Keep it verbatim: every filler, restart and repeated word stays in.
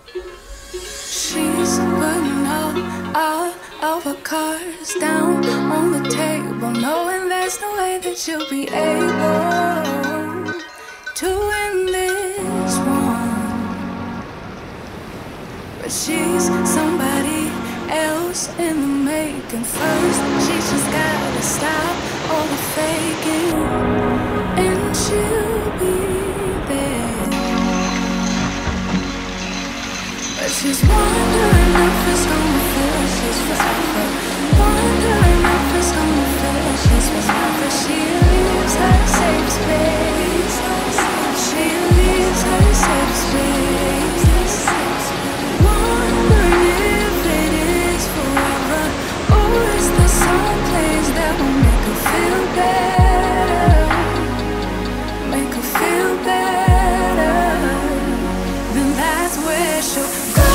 She's putting all, all of her cards down on the table, knowing there's no way that she'll be able to win this one. But she's somebody else in the making. First, she's just gotta stop all the faking, and she'll be there. But she's wondering if it's gonna feel she's forever. Wondering if it's gonna feel she's forever. She leaves her safe space. She leaves her safe space. Wondering if it is forever, or is there some place that will make her feel better? Make her feel better. Then that's where she'll go.